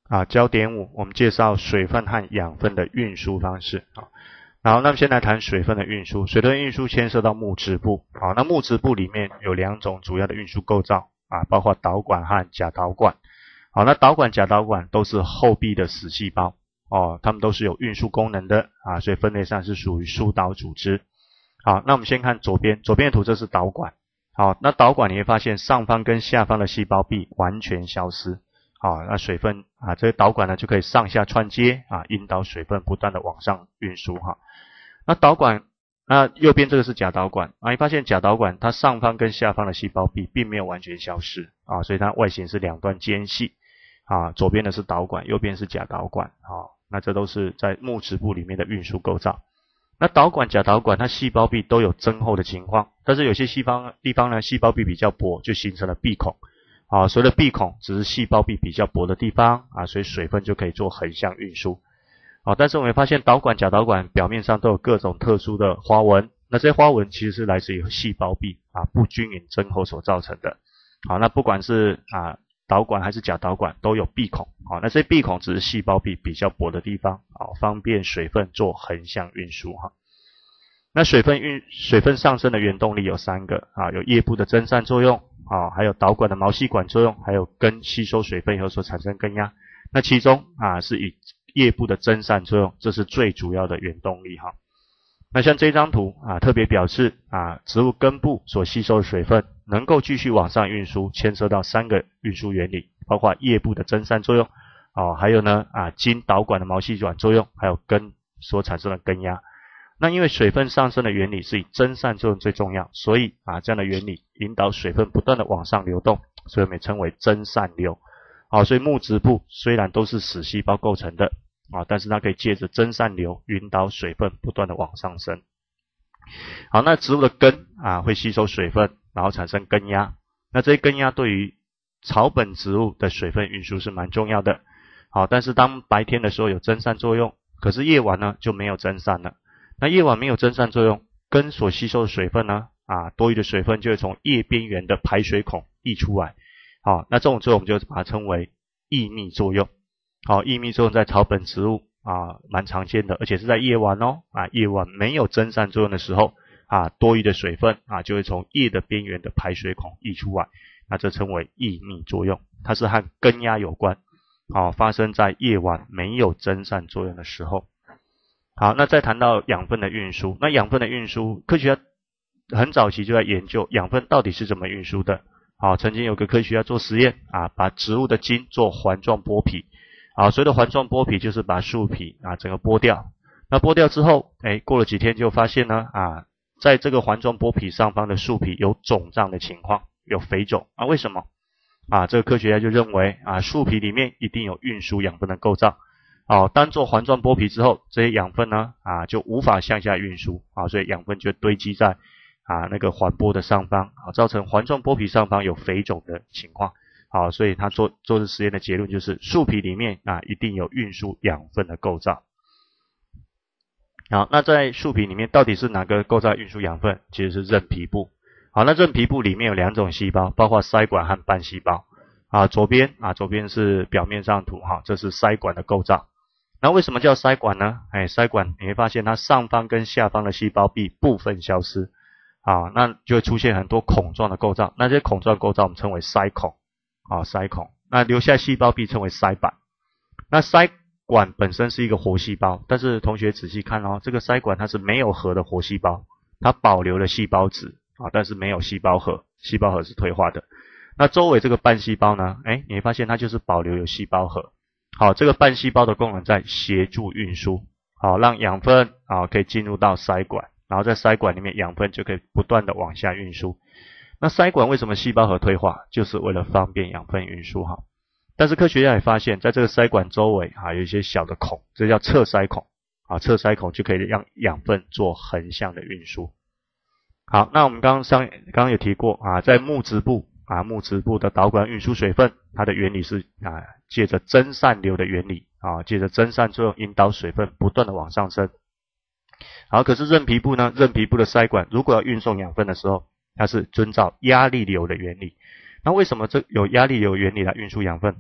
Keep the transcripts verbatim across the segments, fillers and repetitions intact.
啊，焦点五，我们介绍水分和养分的运输方式啊。然后，那么先来谈水分的运输。水分运输牵涉到木质部，好，那木质部里面有两种主要的运输构造啊，包括导管和假导管。好，那导管、假导管都是厚壁的死细胞哦，它们都是有运输功能的啊，所以分类上是属于输导组织。好，那我们先看左边，左边的图这是导管。好，那导管你会发现上方跟下方的细胞壁完全消失。好，那水分啊，这个导管呢就可以上下串接啊，引导水分不断的往上运输哈。那导管，那右边这个是假导管啊，你发现假导管它上方跟下方的细胞壁并没有完全消失啊，所以它外形是两端间隙啊，左边的是导管，右边是假导管啊，那这都是在木质部里面的运输构造。那导管、假导管它细胞壁都有增厚的情况，但是有些细胞地方呢细胞壁比较薄，就形成了闭孔。啊，所谓的闭孔只是细胞壁比较薄的地方啊，所以水分就可以做横向运输。啊，但是我们发现导管、假导管表面上都有各种特殊的花纹，那这些花纹其实是来自于细胞壁啊不均匀增厚所造成的。好，那不管是啊导管还是假导管都有闭孔，好，那这些闭孔只是细胞壁比较薄的地方，好，方便水分做横向运输哈。那水分运水分上升的原动力有三个啊，有叶部的蒸散作用啊，还有导管的毛细管作用，还有根吸收水分以后所产生根压。那其中啊是以叶部的蒸散作用，这是最主要的原动力哈。那像这张图啊，特别表示啊，植物根部所吸收的水分能够继续往上运输，牵涉到三个运输原理，包括叶部的蒸散作用啊，还有呢啊经导管的毛细管作用，还有根所产生的根压。那因为水分上升的原理是以蒸散作用最重要，所以啊这样的原理引导水分不断的往上流动，所以我们也称为蒸散流。好，所以木质部虽然都是死细胞构成的啊，但是它可以借着蒸散流引导水分不断的往上升。好，那植物的根啊会吸收水分，然后产生根压。那这些根压对于草本植物的水分运输是蛮重要的。好，但是当白天的时候有蒸散作用，可是夜晚呢就没有蒸散了。那夜晚没有蒸散作用，根所吸收的水分呢，啊，多余的水分就会从叶边缘的排水孔溢出来。好，那这种作用我们就把它称为溢密作用。好，溢密作用在草本植物啊蛮常见的，而且是在夜晚哦，啊，夜晚没有蒸散作用的时候，啊，多余的水分啊就会从叶的边缘的排水孔溢出来。那这称为溢密作用，它是和根压有关。好，发生在夜晚没有蒸散作用的时候。好，那再谈到养分的运输，那养分的运输，科学家很早期就在研究养分到底是怎么运输的。好，曾经有个科学家做实验啊，把植物的茎做环状剥皮。好，所谓的环状剥皮就是把树皮啊整个剥掉。那剥掉之后，哎，过了几天就发现呢啊，在这个环状剥皮上方的树皮有肿胀的情况，有肥肿啊，为什么？啊，这个科学家就认为啊，树皮里面一定有运输养分的构造。好，单做环状剥皮之后，这些养分呢啊就无法向下运输啊，所以养分就堆积在啊那个环剥的上方，啊，造成环状剥皮上方有肥肿的情况。好，所以他做做的实验的结论就是树皮里面啊一定有运输养分的构造。好，那在树皮里面到底是哪个构造运输养分？其实是韧皮部。好，那韧皮部里面有两种细胞，包括鳃管和瓣细胞。啊，左边啊左边是表面上图哈，这是鳃管的构造。那为什么叫鳃管呢？哎，鳃管你会发现它上方跟下方的细胞壁部分消失，啊，那就会出现很多孔状的构造。那这些孔状构造我们称为鳃孔，啊，鳃孔。那留下细胞壁称为鳃板。那鳃管本身是一个活细胞，但是同学仔细看哦，这个鳃管它是没有核的活细胞，它保留了细胞质啊，但是没有细胞核，细胞核是退化的。那周围这个瓣细胞呢，哎，你会发现它就是保留有细胞核。好，这个瓣细胞的功能在协助运输，好，让养分啊可以进入到鳃管，然后在鳃管里面养分就可以不断的往下运输。那鳃管为什么细胞核退化？就是为了方便养分运输哈。但是科学家也发现，在这个鳃管周围啊有一些小的孔，这叫侧鳃孔啊，侧鳃孔就可以让养分做横向的运输。好，那我们刚刚上刚刚有提过啊，在木质部啊木质部的导管运输水分，它的原理是啊借着蒸散流的原理啊，借着蒸散作用引导水分不断的往上升。好，可是韧皮部呢，韧皮部的鳃管如果要运送养分的时候，它是遵照压力流的原理。那为什么这有压力流原理来运输养分？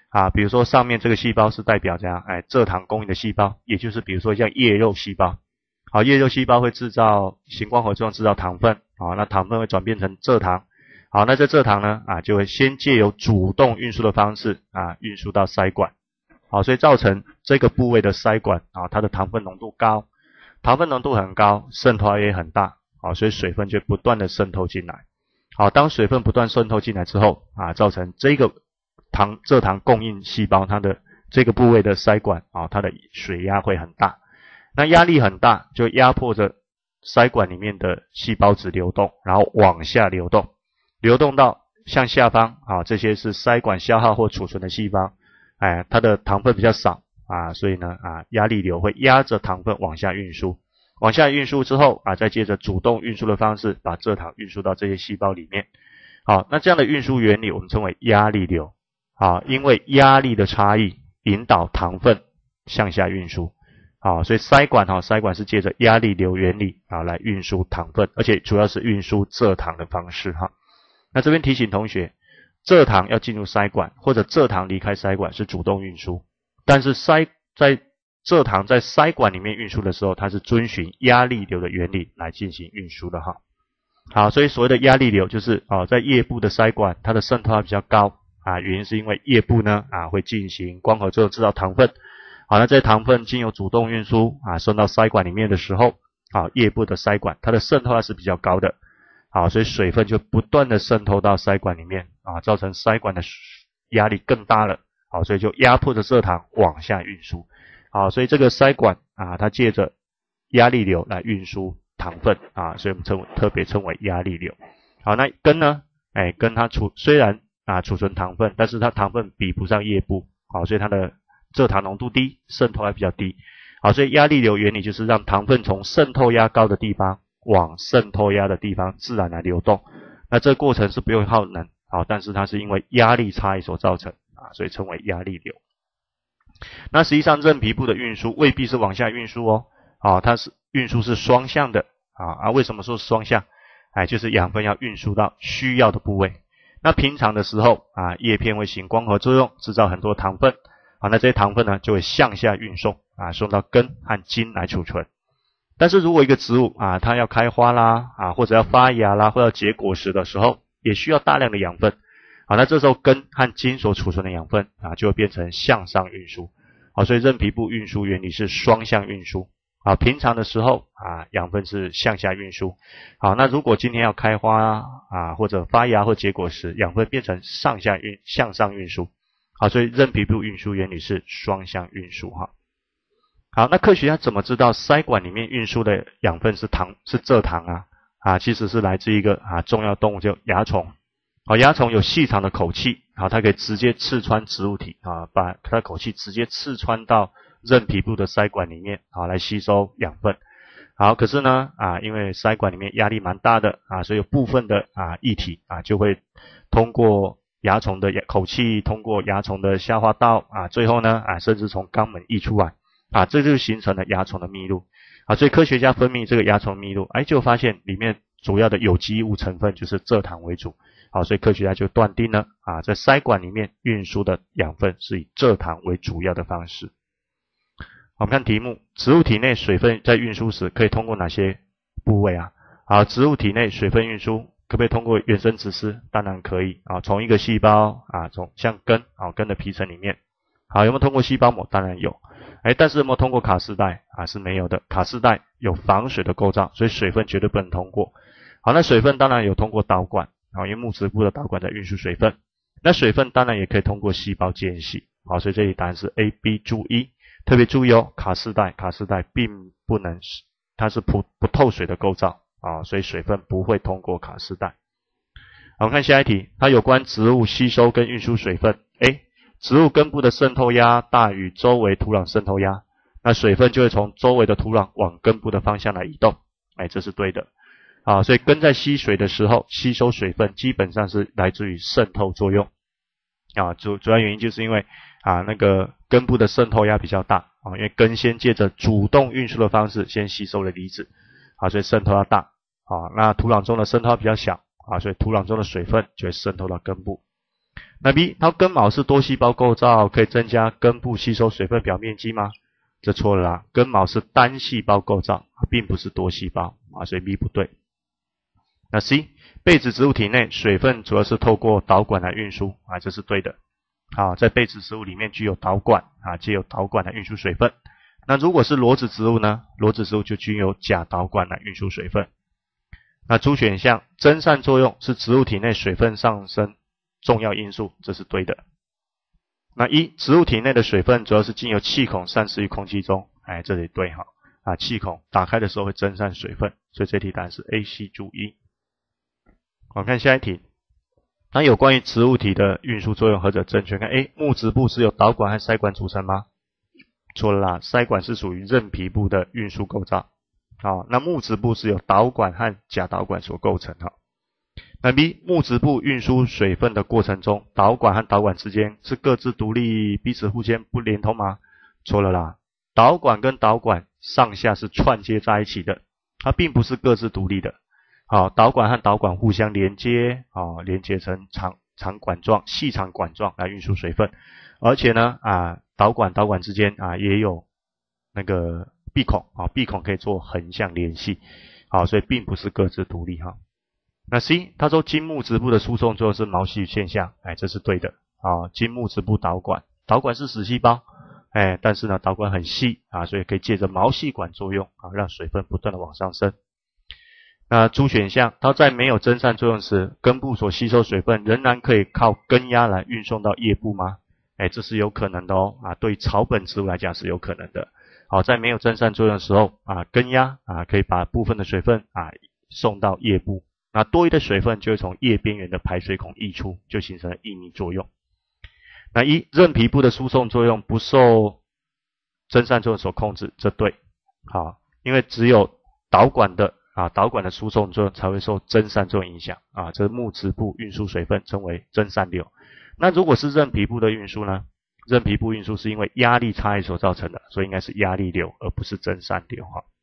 啊，比如说上面这个细胞是代表怎样？哎，蔗糖供应的细胞，也就是比如说像叶肉细胞。好，叶肉细胞会制造行光合作用制造糖分，好，那糖分会转变成蔗糖。好，那这蔗糖呢，啊，就会先借由主动运输的方式啊，运输到腮管。好，所以造成这个部位的腮管啊，它的糖分浓度高，糖分浓度很高，渗透也很大。好，所以水分就不断的渗透进来。好，当水分不断渗透进来之后啊，造成这个糖蔗糖供应细胞它的这个部位的腮管啊，它的水压会很大。那压力很大，就压迫着腮管里面的细胞质流动，然后往下流动，流动到向下方啊，这些是腮管消耗或储存的细胞，哎，它的糖分比较少啊，所以呢啊，压力流会压着糖分往下运输，往下运输之后啊，再借着主动运输的方式把蔗糖运输到这些细胞里面。好，那这样的运输原理我们称为压力流。好，因为压力的差异引导糖分向下运输。好，所以腮管哈，腮管是借着压力流原理啊来运输糖分，而且主要是运输蔗糖的方式哈。那这边提醒同学，蔗糖要进入腮管或者蔗糖离开腮管是主动运输，但是腮在蔗糖在腮管里面运输的时候，它是遵循压力流的原理来进行运输的哈。好，所以所谓的压力流就是啊，在叶部的腮管它的渗透比较高啊，原因是因为叶部呢啊会进行光合作用制造糖分。好，那这些糖分经由主动运输啊，送到腮管里面的时候，好，叶部的腮管它的渗透压是比较高的，好，所以水分就不断的渗透到腮管里面啊，造成腮管的压力更大了，好，所以就压迫着蔗糖往下运输，好，所以这个腮管啊，它借着压力流来运输糖分啊，所以我们称特别称为压力流。好，那根呢，哎，根它储虽然啊储存糖分，但是它糖分比不上叶部，好，所以它的蔗糖浓度低，渗透压比较低。好，所以压力流原理就是让糖分从渗透压高的地方往渗透压的地方自然来流动。那这个过程是不用耗能，好，但是它是因为压力差异所造成啊，所以称为压力流。那实际上韧皮部的运输未必是往下运输哦，啊，它是运输是双向的啊啊，为什么说是双向？哎，就是养分要运输到需要的部位。那平常的时候啊，叶片会行光合作用，制造很多糖分。好，那这些糖分呢，就会向下运送啊，送到根和茎来储存。但是如果一个植物啊，它要开花啦啊，或者要发芽啦，或者要结果实的时候，也需要大量的养分。好，那这时候根和茎所储存的养分啊，就会变成向上运输。好，所以韧皮部运输原理是双向运输。啊，平常的时候啊，养分是向下运输。好，那如果今天要开花啊，或者发芽或结果实，养分变成上下运向上运输。好，所以韧皮部运输原理是双向运输哈。好，那科学家怎么知道腮管里面运输的养分是糖是蔗糖啊？啊，其实是来自一个啊重要动物叫蚜虫。好，蚜虫有细长的口器，好，它可以直接刺穿植物体啊，把它的口器直接刺穿到韧皮部的腮管里面，好，来吸收养分。好，可是呢啊，因为腮管里面压力蛮大的啊，所以有部分的啊液体啊就会通过蚜虫的口器，通过蚜虫的消化道啊，最后呢啊，甚至从肛门溢出来啊，这就形成了蚜虫的密路啊。所以科学家分泌这个蚜虫密路，哎，就发现里面主要的有机物成分就是蔗糖为主。好，所以科学家就断定了啊，在腮管里面运输的养分是以蔗糖为主要的方式。我们看题目，植物体内水分在运输时可以通过哪些部位啊？好，植物体内水分运输可不可以通过原生殖丝？当然可以啊，从一个细胞啊，从像根啊根的皮层里面，好，有没有通过细胞膜？当然有，哎，但是有没有通过卡丝带啊？是没有的，卡丝带有防水的构造，所以水分绝对不能通过。好，那水分当然有通过导管啊，因为木质部的导管在运输水分。那水分当然也可以通过细胞间隙，好，所以这里答案是 A、B、注意，特别注意哦，卡丝带卡丝带并不能，它是不不透水的构造。啊，所以水分不会通过卡丝带。好，我们看下一题，它有关植物吸收跟运输水分。诶，植物根部的渗透压大于周围土壤渗透压，那水分就会从周围的土壤往根部的方向来移动。诶，这是对的。啊，所以根在吸水的时候，吸收水分基本上是来自于渗透作用。啊，主主要原因就是因为啊那个根部的渗透压比较大啊，因为根先借着主动运输的方式先吸收了离子。啊，所以渗透要大啊，那土壤中的渗透比较小啊，所以土壤中的水分就会渗透到根部。 那 B， 它根毛是多细胞构造，可以增加根部吸收水分表面积吗？这错了啦，根毛是单细胞构造，并不是多细胞啊，所以 B 不对。那 C， 被子植物体内水分主要是透过导管来运输啊，这是对的。好，在被子植物里面具有导管啊，藉由导管来运输水分。那如果是裸子植物呢？裸子植物就均有假导管来运输水分。那主选项蒸散作用是植物体内水分上升重要因素，这是对的。那一，植物体内的水分主要是经由气孔散失于空气中，哎，这里对哈啊，气孔打开的时候会蒸散水分，所以这题答案是 A、C、注一。我们看下一题。那有关于植物体的运输作用何者正确？看 A， 木质部是由导管和鳃管组成吗？错了啦，鳃管是属于韧皮部的运输构造。好，那木质部是由导管和假导管所构成哈。那 B， 木质部运输水分的过程中，导管和导管之间是各自独立，彼此互相不连通吗？错了啦，导管跟导管上下是串接在一起的，它并不是各自独立的。好，导管和导管互相连接，啊，连接成长长管状、细长管状来运输水分，而且呢，啊，导管导管之间啊也有那个闭孔，啊，闭孔可以做横向联系，好，所以并不是各自独立哈。那 C， 他说经木质部的输送作用是毛细现象，哎，这是对的，啊，经木质部导管，导管是死细胞，哎，但是呢，导管很细啊，所以可以借着毛细管作用啊，让水分不断的往上升。那主选项，它在没有蒸散作用时，根部所吸收水分仍然可以靠根压来运送到叶部吗？哎，这是有可能的哦，啊，对于草本植物来讲是有可能的。好，在没有蒸散作用的时候，啊，根压啊可以把部分的水分啊送到叶部，那多余的水分就会从叶边缘的排水孔溢出，就形成了溢泥作用。那一，韧皮部的输送作用不受蒸散作用所控制，这对。好，因为只有导管的啊，导管的输送作用才会受蒸散作用影响啊，这是木质部运输水分称为蒸散流。那如果是韧皮部的运输呢？韧皮部运输是因为压力差异所造成的，所以应该是压力流，而不是蒸散流哈。